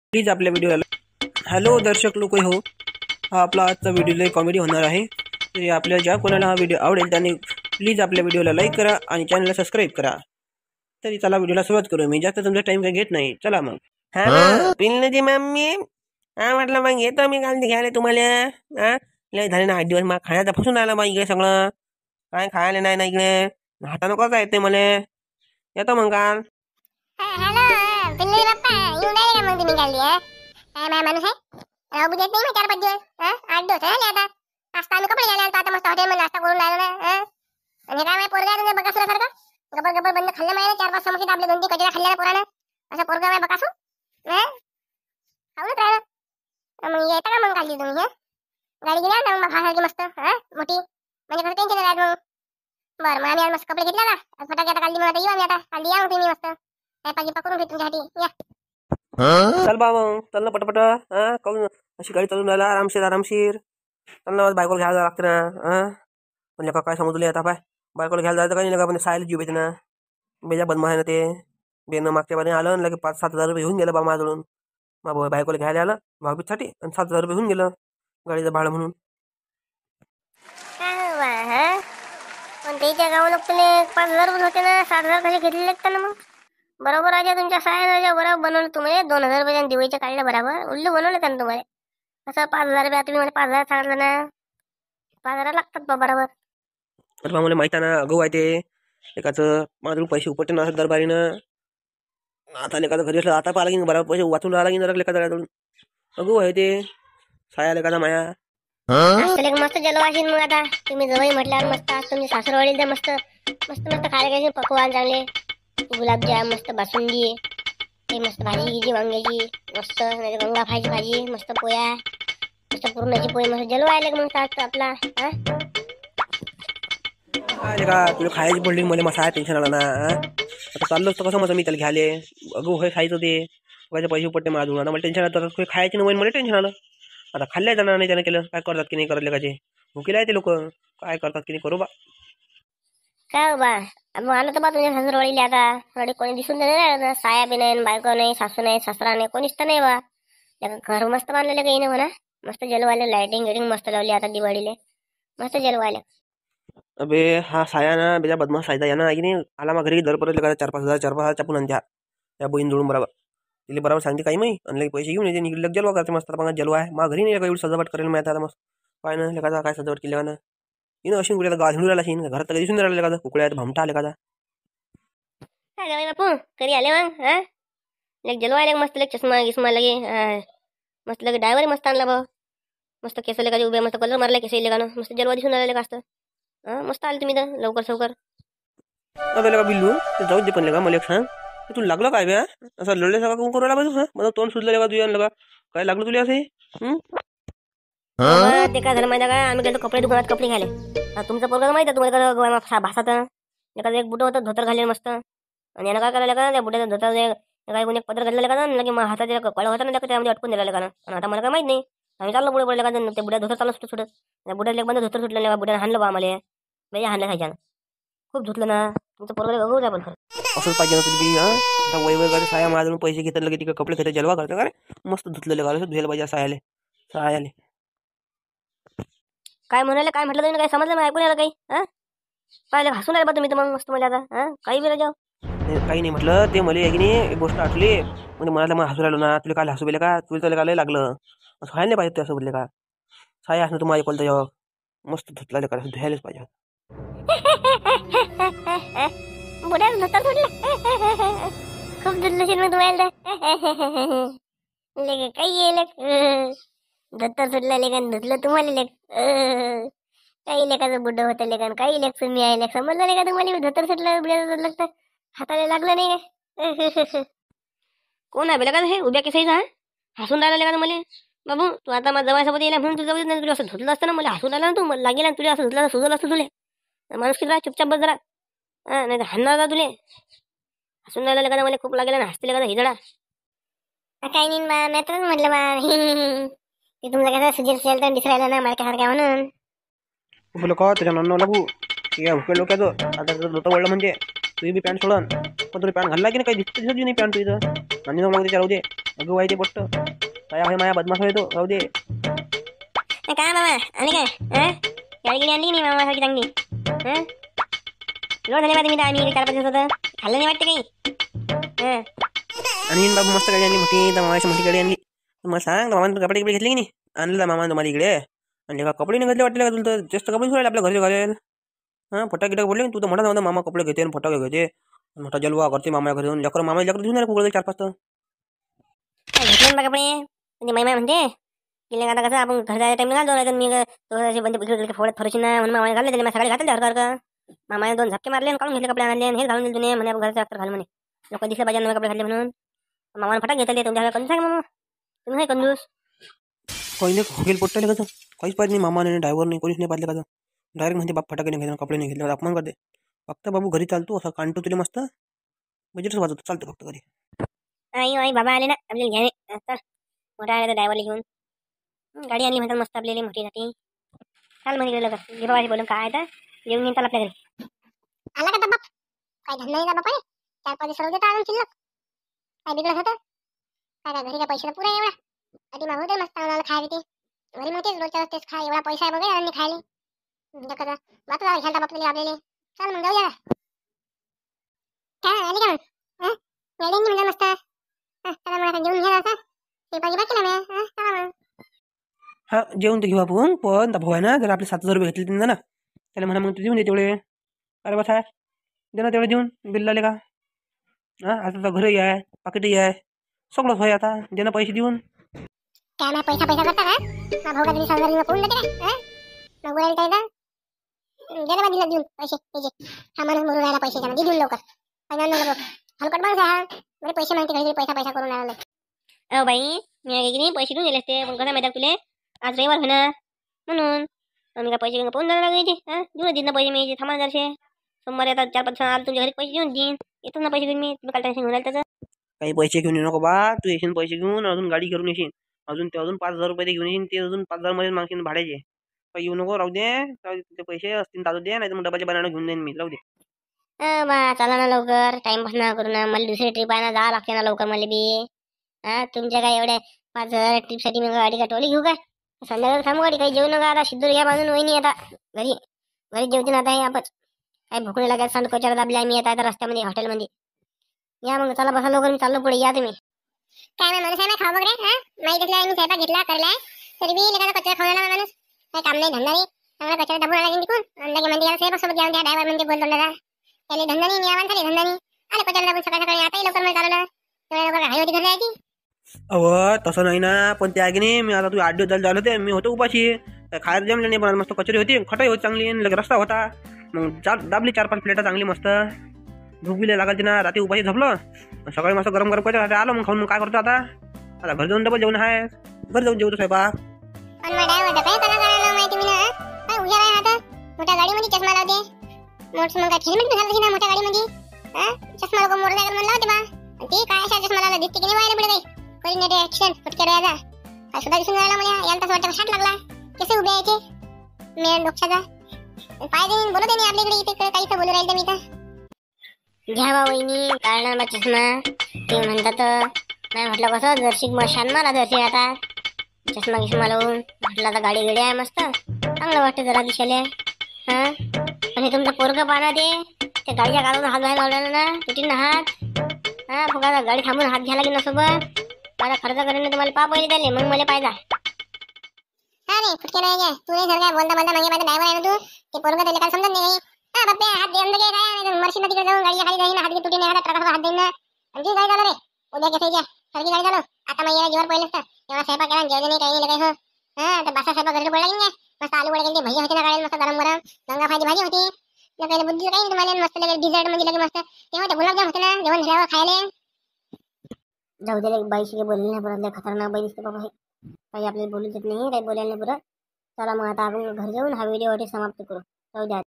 Please आपल्या व्हिडिओला hello दर्शक लोक हो, हा आपला आजचा व्हिडिओ कॉमेडी होणार आहे. तरी आपल्या ज्या कोणाला हा व्हिडिओ आवडेल त्यांनी प्लीज आपल्या व्हिडिओला लाईक करा आणि चॅनलला सबस्क्राईब करा. तरी चला व्हिडिओला सुरुवात करू. मी जास्त तुमचा टाइम काही घेत नाही. चला मग. हा ना पिल्लची मम्मी. हा म्हटलं मग येतो मी काल घ्यायला तुम्हाला. हा लय झाले ना 8 दिवस. मग खाण्याचा फसून राहिला मग इकडे सगळं. काय खायला नाही ना इकडे. हातानं कसं येते मला. येतो मग काल. हॅलो पिल्लू बाप्पा येऊन राहिले का मग तुम्ही काढली? काय माझा माणूस आहे राहू देत नाही. 4-5 दिवस 8 दिवस झाले आता. आता आम्ही कपडे घ्यायला आलो. आता मस्त हॉटेलमध्ये नाश्ता करून राहिलो ना. आणि काय पोरगा आहे बघा सुरासारखं. गबर गबर बंद खाल्लं माहिती. 4-5 समोसे आपले 2-3 कचऱ्या खाल्ल्या पोरानं. असं पोरगा आहे बघा खाऊनच राहिलं. मग येता का मग काढली तुम्ही? गाडी घेऊन या मग भासाची मस्त मोठी. म्हणजे कसं टेन्शन नाही मग. बरं मग आम्ही आज मस्त कपडे घेतले ना. फटाके आता काढली मग आता येऊ आम्ही आता. काढली या मग तुम्ही मस्त. काय पाहिजे पकडून घेऊ तुमच्यासाठी. या चल बाबा चल ना पटपट. काऊन अशी गाडी चालून राहिला आरामशीर. चल ना बायकोला घ्यायला लागते ना. म्हणजे काय सांगू तुला आता. पाय बायकोला घ्यायला जायचं काही नाही का. पण सायला जीव येते ना. बेजा बदमाश आहे ना ते. बेनं मागच्या बारीने आलं लगे 5-7 हजार रुपये घेऊन गेलं बा माझ्याकडून. मग बायकोला घ्यायला आलं भाऊबीजसाठी आणि 7 हजार रुपये घेऊन गेलं गाडीचं भाडं म्हणून. पण त्याच्या गावाला तुला 5,000 रुपये होते ना. 7,000 कसे घेतले ना मग. बरोबर राजा तुमच्या साहेब बरोबर बनवलं तुम्ही. 2,000 रुपये दिवाळीच्या काढल्या बरोबर उल्लू बनवलं त्यानं तुम्हाला. असं 5,000 रुपये तुम्ही मला 5,000 सांगितलं ना. 5,000 लागतात बा बरोबर. तर मला माहिती आहे ना. गहू आहे ते एकाचं माझं पैसे उपटते ना असं दरबारीनं. आता लेखाचं घरी असलं आता पाहिला की बरोबर पैसे वाचून राहिला की जरा लेखाचं गहू आहे ते. साया लेखाचा माया मस्त जलवाशीन मग आता तुम्ही जवळ म्हटल्यावर मस्त आज तुमचे सासरवाडी द्या मस्त मस्त मस्त खायला घ्यायचे पकवान चांगले. गुलाबजाम मस्त बासुंदी ते मस्त भाजी गिजी वांग्याची मस्त नाही गंगा भाजी मस्त पोया मस्त पुरणाची पोळी मस्त जलवायला मग आज आपला. का तुला खायची पडली मला मसा टेन्शन आला ना. आता चाललो असतं कसं मग मी त्याला घ्यायले. अगं हे खायचं ते पैसे उपटते माझून. आता मला टेन्शन आलं. खायची नवीन मला टेन्शन आलं. आता खाल्ल्या जाणार नाही त्यानं केलं. काय करतात की नाही करत लेखाचे. भुकीला आहे ते लोक काय करतात की नाही करू बा. काय बा मग आलं तर बा तुझ्या सासरवाडीला आता थोडी कोणी दिसून नाही. साया बी नाही बायको नाही सासू नाही सासरा नाही कोणीच तर नाही बा. घर मस्त बांधलेलं काही नाही म्हणा. मस्त जलवायला लायटिंग गिटिंग मस्त लावली आता दिवाळीला मस्त जलवायला. अबे हा साया ना बेजा बदमाश सायदा या ना की नाही आला मग घरी दर परत लेखा 4-5 हजार चापून आणत्या त्या बहीण जोडून बरोबर. तिला बरोबर सांगते काही माही आणि पैसे घेऊन येते निघले जलवा करते मस्त. मग जलवा आहे मग घरी नाही एवढी सजावट करेल माहिती आता मस्त. काय ना लेखाचा काय सजावट केली ना. इनं अशी कुठे गाळ हिंडू राहिला शिन घरात कधी दिसून राहिला लेखाचा. कुकड्या भमटा आले का काय बापू कधी आले मग लेक जलवायला मस्त लेक चष्मा गिस्मा लगे मस्त लगे ड्रायव्हर मस्त आणला भाऊ. मस्त केस लेखाचे उभे मस्त कलर मारला केस लेखानं मस्त जलवा दिसून राहिला का असतं. मस्त आले तुम्ही तर लवकर सवकर. अबे लेका बिल्लू ते जाऊ दे पण लेका मला एक सांग तुला लागलं काय बे. असं लढले सगळं कोण करू राहिला पाहिजे. माझं तोंड सुजलं लेका तुझ्या लगा काय लागलं तुला असे. ते काय झालं माहिती का आम्ही गेलो कपडे दुकानात कपडे घाले. तुमचं पोरगा माहिती आहे तुम्हाला भासात एखादं एक बुटं होतं धोतर घालेलं मस्त. आणि यानं काय करायला का त्या बुट्याचं धोतर काही कोणी पदर घातलेलं का ना की मग हातात कळ होता ना त्यामध्ये अटकून दिलेलं का ना. आणि आता मला काय माहित नाही. आम्ही चाललो पुढे पडले का ते बुड्या धोतर चालू सुटत त्या बुड्याला बंद धोतर सुटलं बुड्यानं हाणलं बा आम्हाला. बेजा हाणलं खायच्यानं खूप धुतलं ना. तुमचं पोरगा बघू द्या पण असंच पाहिजे ना तुम्ही. आता वैवगाचे साया माझ्याकडून पैसे घेतात लगे तिकडे कपडे घेतात जलवा करतात का रे. मस्त धुतलेले घालून धुयला पाहिजे सायाले. काय म्हणाले काय म्हटलं तुम्ही काय समजलं नाही ऐकून आलं काही. पाहिलं हसून आले बा तुम्ही तर मग मस्त मला आता काही बी जाऊ काही नाही म्हटलं ते मला की नाही एक गोष्ट आठली म्हणजे मला मग हसू राहिलो ना. तुला काय हसू बेले का तुला त्याला काय लागलं असं व्हायला नाही पाहिजे ते असं बोलले का. साया असणं तुम्हाला ऐकलं त्याच्यावर मस्त धुतला का धुयायलाच पाहिजे. बुड्याच धोतर सुटलं खूप धुतलं मग तुम्हाला लेक काही येईल धोतर सुटलं लेखन धुतलं तुम्हाला लेख काही लेखाचं बुड्ड होतं लेखन काही लेख तुम्ही आहे लेख समजलं नाही का तुम्हाला धोतर सुटलं बुड्याचं सुटलं तर हाताला लागलं नाही का. कोण आहे बेला का हे उभ्या केसाईचा हसून राहिला लेखा मला. बाबू तू आता माझ्या जवळसोबत येईल म्हणून तुझं नाही तुला असं धुतलं असतं ना मला हसून आला ना तू मला लागेल ना तुला असं धुतलं सुजलं असतं तुले माणूस किती चुपचाप बस जरा नाही तर हाणणार होता तुले. हसून राहिला लेखा मला खूप लागेल ना हसते लेखा हिजडा काही नाही बा मी तर म्हटलं बा ते तुमचं कसं सुजेल तर दिसरायला ना मला काय म्हणून बोल का त्याच्या नन्ना लागू या हुकेल लोकांचं. आता त्याचं धोतर वळलं म्हणजे तुझी बी पॅन्ट सोडन पण तुला पॅन्ट घालला की नाही काही दिसत नाही पॅन्ट तुझं आणि मग त्याच्या राहू दे अगं वाईट पट्ट काय आहे माया बदमाश आहे तो राहू दे. काय मामा आणि काय गाडी गिडी आणली की नाही मामासाठी चांगली लोड झाले बा तुम्ही आम्ही 4-5 दिवस होतं खाल्लं नाही वाटते काही आणि बाबू मस्त गाडी आणली मोठी तर मामाची मोठी गाडी आणली. मला सांग मामाने कपडे घेतले की नाही आणलं मामा तुम्हाला इकडे आणि का कपडे नाही घेतले वाटले का तुला तर जास्त कपडे सोडायला आपल्या घरी घालेल. फटाके गिटाक बोलले तू तर म्हणत नव्हता मामा कपडे घेते आणि फटाके घेते मोठा जलवा करते मामा घरी जाऊन लेकर मामा लेकर घेऊन कुठे 4-5 तर घेतले बा कपडे म्हणजे मामा म्हणते की आता कसं आपण घर जायच्या टाइम घालतो मी तो बंद इकडे फोडत थोडीशी ना म्हणून मामाने घालले त्याला सकाळी घातले हरकर मामाने 2 झपके मारले काढून घेतले कपडे आणले हे घालून दिले तुम्ही म्हणे घरचा घाल म्हणे लोक दिसले पाहिजे नवे कपडे घातले म्हणून मामाने फटाक घेतले तुमच्या कंजूस आहे मामा तुम्ही आहे कंजूस काही नाही होईल पोट्टाले कसं काहीच पाहिजे नाही मामाने ड्रायव्हर नाही कोणीच नाही पाहिजे कसं डायरेक्ट म्हणते बाप फटाके नाही घेतले कपडे नाही घेतले अपमान करते. फक्त बाबू घरी चालतो असं काढतो तुला मस्त बजेटच वाजवतो चालतो फक्त घरी. आई बाबा आले ना आपल्याला घ्याने मोठा आले तर ड्रायव्हरला घेऊन गाडी आणली म्हणतात मस्त आपल्याला मोठीसाठी चाल म्हणे गेलं का गिरवाशी बोलून काय तर येऊन घेऊन चाल आपल्या घरी आला का बाप काय धंदा नाही का बापा 4-5 दिवस रोज येतात शिल्लक काय बिघडत होतं काय घरी काय पैशाला पुरा एवढा आधी मागवते मस्त आम्हाला खायला ते घरी मग तेच रोजच्या तेच खा एवढा पैसा आहे बघा आणि खायला कसं बात घ्यायला बापले आपल्याला चाल मग जाऊया काय आली का मग म्हणजे मस्त चला मला जेवून घ्या असं ते पाहिजे बाकी ना चला मग हा जेवण तर घेऊ आपण पण भाऊ आहे ना जर आपले 7,000 रुपये घेतले त्यांना ना त्याला म्हणा मग तू देऊन दे तेवढे अरे बस आहे दे ना तेवढे देऊन बिल आले का आता तर घरही आहे पाकिटही आहे सगळंच होय आता दे ना पैसे देऊन काय नाही पैसा करता का भाऊ का तरी 7,000 कोण देते का मग बोलायला काय ना गेला दिला देऊन पैसे त्याचे हा माणूस मरून राहिला पैसे द्या देऊन लवकर पैसा नको हलकट माणूस आहे म्हणजे पैसे मागते काहीतरी पैसा करून राहिला बाई मी नाही पैसे घेऊन गेले असते पण कसं माहिती तुले आज रविवार होणार म्हणून आम्ही काय पैसे घेऊन पाहून जाणार लागायचे देऊन देईन ना पैसे मी थांबा जरसे सोमवारी आता 4-5 दिवस आला तुमच्या घरी पैसे देऊन देईन येतो ना पैसे घेऊन मी तुम्ही काल टेन्शन घेऊन राहिल त्याचं काही पैसे घेऊन येऊ नको बा तू येशील पैसे घेऊन अजून गाडी करून येशील अजून 5,000 रुपये ते घेऊन येईन ते अजून 5,000 मध्ये मागशील भाड्याचे काही येऊ नको राहू दे ते पैसे असतील ताजू दे नाही तर मग डबाचे बनाना घेऊन देईन मी राहू दे चला ना लवकर टाइमपास ना करू ना मला दुसरी ट्रिप आहे ना जावं लागते ना लवकर मला बी तुमच्या काय एवढ्या 5,000 ट्रिपसाठी मी गाडी का टोली घेऊ काय संध्याकाळी थांबू गाडी काही जेवू नका आता शिद्दूर या बाजून वहिनी आता घरी जेवते ना आता हे आपण काय भूक नाही लागत सांड कोचार दाबल्या मी आता रस्त्यामध्ये हॉटेलमध्ये या मग चला बसा लवकर मी चाललो पुढे या तुम्ही काय नाही माणूस आहे ना खाऊ वगैरे माहीत असल्या मी स्वयंपाक घेतला करलाय तरी बी लेखाचा कचरा खावला माणूस काही काम नाही धंदा नाही चांगला कचरा डबून लागेल तिकून अंदाजे म्हणजे याला स्वयंपाक सोबत घ्या ड्रायव्हर म्हणजे बोलतो ना त्याला धंदा नाही मी आवाज धंदा नाही आले कचरा डबून सकाळी आताही लवकर मी चालवलं तेवढ्या लवकर घाई होती घरी जायची अव तसं नाही ना पण ते आहे की नाही मी आता तू 8 दिवस झाले होते मी होतो उपाशी खायला जमलं नाही पण मस्त कचोरी होती खटाई होती चांगली रस्ता होता मग दाबली 4-5 प्लेटा चांगली मस्त भूक बिले लागली ना रात्री उपाशी झोपलो सकाळी मस्त गरम गरम करायचं आलो मग खाऊन मग काय करतो आता घरी जाऊन डबल जेवण आहे घरी जाऊन जेवतो स्वयंपाक पण ड्रायव्हर काय कला करायला माहिती मी ना काय हुशार आहे आता मोठ्या गाडीमध्ये चष्मा लावते मोठ मग काय हेल्मेट घालते ना मोठ्या गाडीमध्ये चष्मा लोक मोटर म्हणून लावते बा ते काय अशा चष्मा लावला दिसते की नाही व्हायला पुढे काही कोणी नाही ऍक्शन फटके राहायचा काय सुद्धा दिसून राहिला मला याला तसं वाटतं शाट लागला कसे उभे यायचे मेन डोक्याचा पाय देईन बोलत नाही आपल्याकडे इथे काही तर बोलू राहील मी तर घ्या बा वहिनी काढणार बा चष्मा ते म्हणतात नाही म्हटलं कसं जर्शी शान मारा जर्शी आता चष्मा गिष्मा लावून म्हटलं आता गाडी गडी आहे मस्त चांगलं वाटतं जरा दिशाले आणि तुमचं पोरगं पाहना ते गाडीच्या काढून हात बाहेर लावला ना तुटीन ना हात फुगा गाडी थांबून हात घ्यायला की नसोबत माझा खर्च करेन तुम्हाला पा पहिले त्याले मग मला पाहिजे अरे फुटके नाही काय तू नाही सर काय बोलता मागे माझा ड्रायव्हर आहे ना तू ते पोरगं त्याला काय समजत नाही बाप्पे हात देऊन काय काय मर्शी तिकडे जाऊन गाडी खाली जाईन हात तुटी नाही ट्रकाचा हात देईन ना आणखी काय झालं रे उद्या घेते सारखी गाडी चालू आता मग याला जीवर पहिलेच तर एवढा स्वयंपाक केला जेवण नाही काही नाही काय तर बासा स्वयंपाक घरी पडला की मस्त आलू वडे केले भजी होते ना काढेल मस्त गरम गरम गंगा फायची भाजी होती काही बुद्धी काही नाही तुम्हाला मस्त लगे डिझर्ट मध्ये लगे मस्त तेव्हा ते गुलाबजाम होते ना जेवण झाल्यावर खायला जाऊ दे बाईशी बोलले नाही परत खतरनाक बाई दिसते बाबा हे काही आपल्याला बोलू देत नाही काही बोलायला नाही पुरत चला मग आता आपण घरी जाऊन हा व्हिडिओ समाप्त करू जाऊ द्या